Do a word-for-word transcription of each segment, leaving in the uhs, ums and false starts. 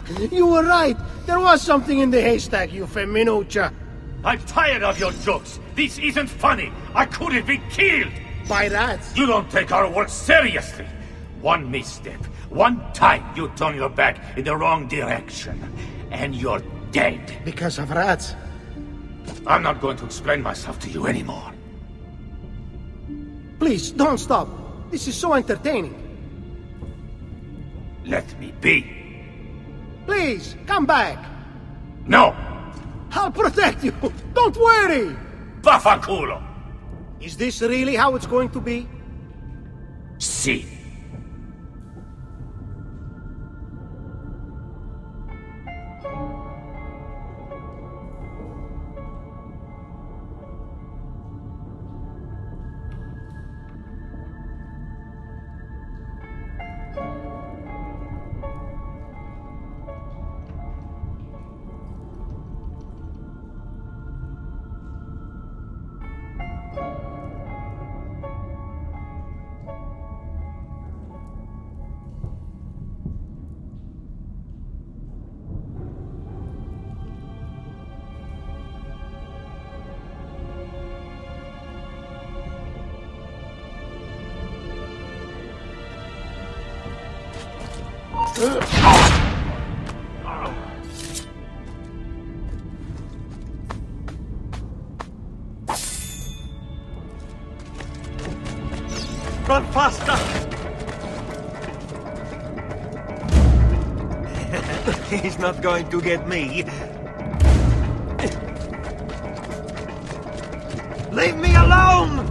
You were right. There was something in the haystack, you femminuccia. I'm tired of your jokes. This isn't funny. I could have been killed. By rats? You don't take our work seriously. One misstep, one time you turn your back in the wrong direction, and you're dead. Because of rats? I'm not going to explain myself to you anymore. Please, don't stop. This is so entertaining. Let me be. Please, come back. No! I'll protect you. Don't worry. Vaffanculo! Is this really how it's going to be? Si. Run faster! He's not going to get me. Leave me alone!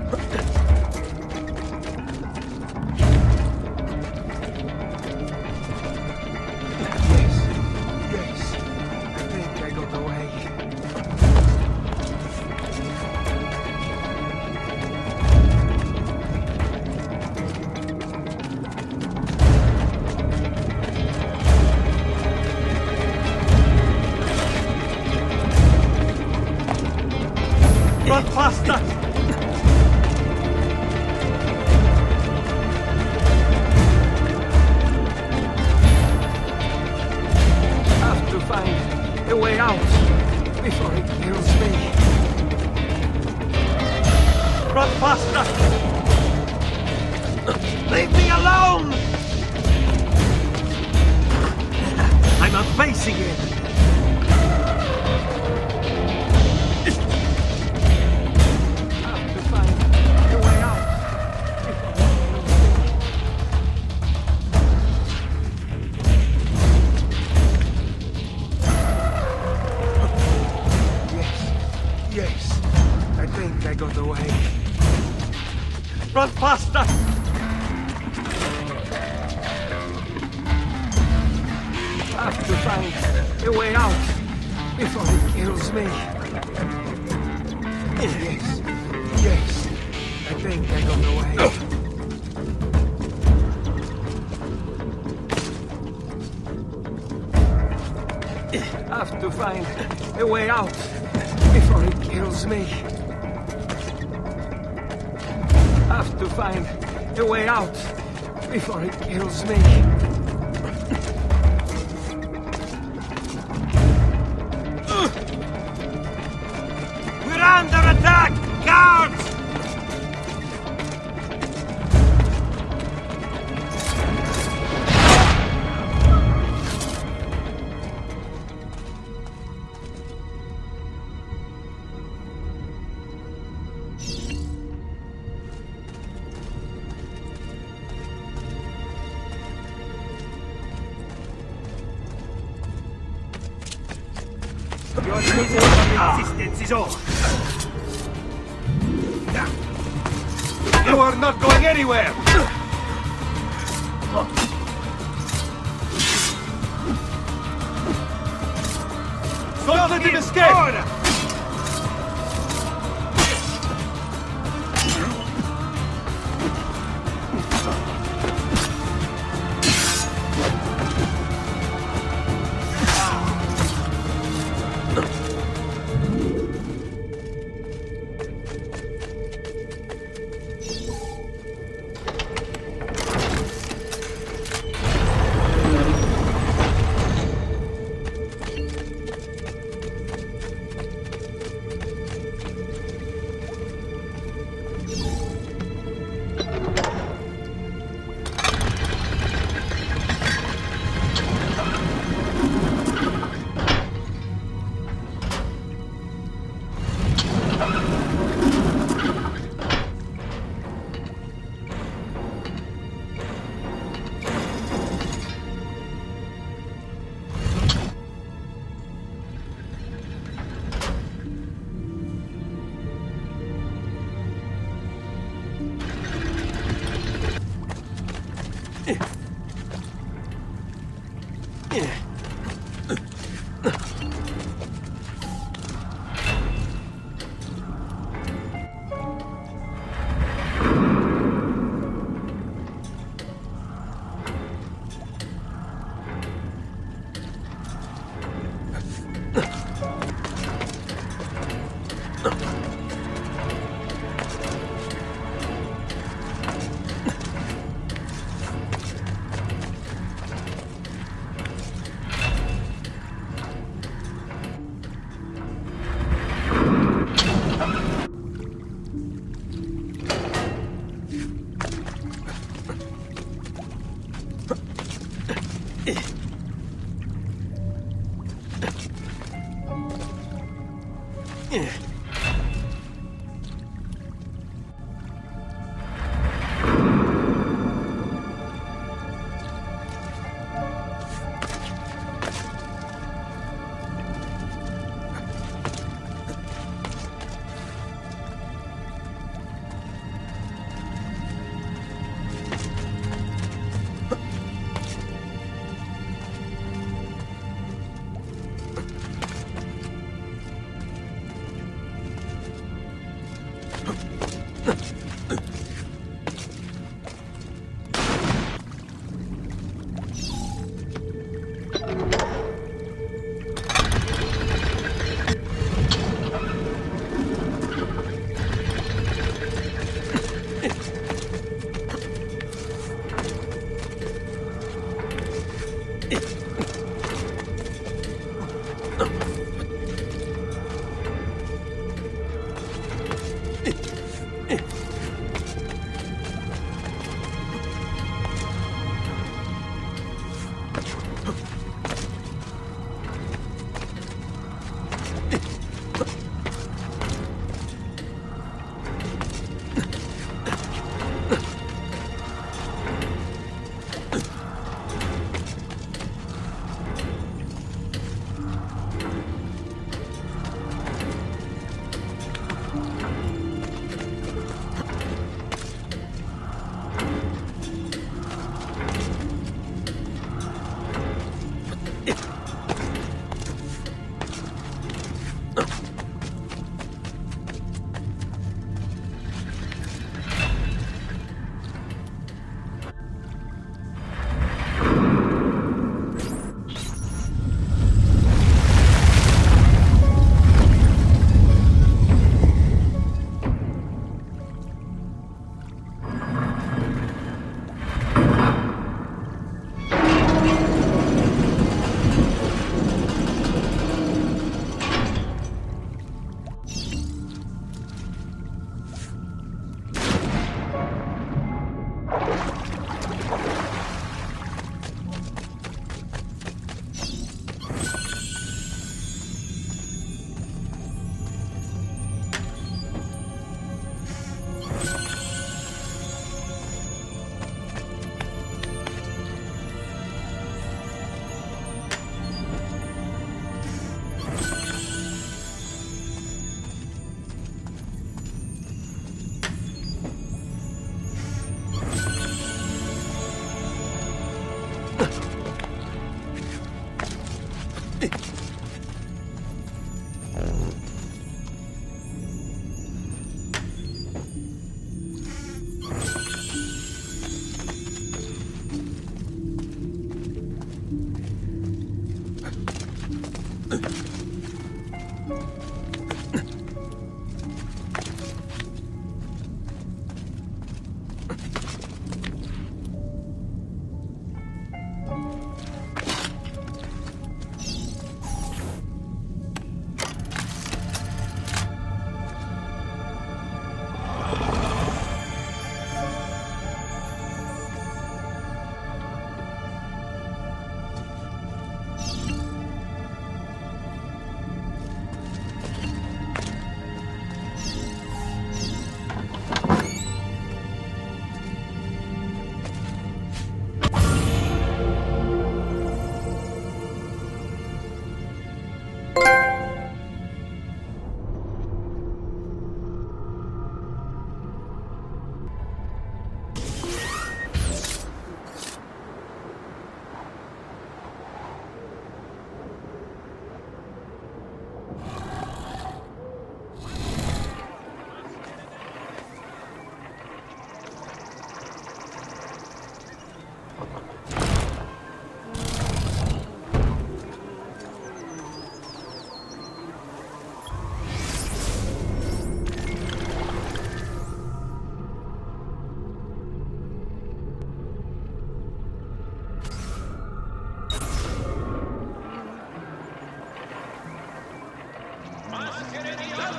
Run faster! Have to find a way out before it kills me. Run faster! Leave me alone! I'm not facing it. Run faster! Have to find a way out before it kills me. Yes, yes, I think I got away. Have to find a way out before it kills me. Have to find a way out before it kills me. We're under attack! Guards! Your existence is over. You are not going anywhere! Don't let him escape! Order.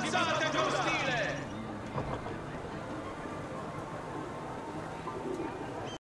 Visitazione!